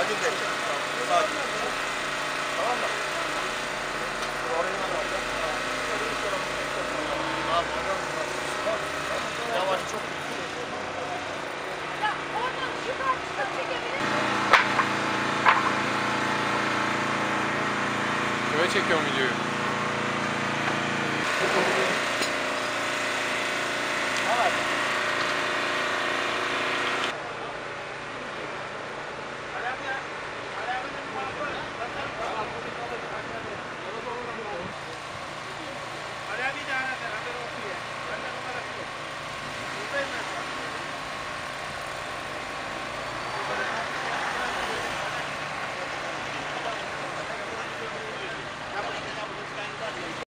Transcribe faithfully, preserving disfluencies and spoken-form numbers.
Sakin bekle. Sakin. Tamam mı? Yavaş çok. Ya oradan şu karşıda çekebilir miyim? Kime çekiyorum videoyu?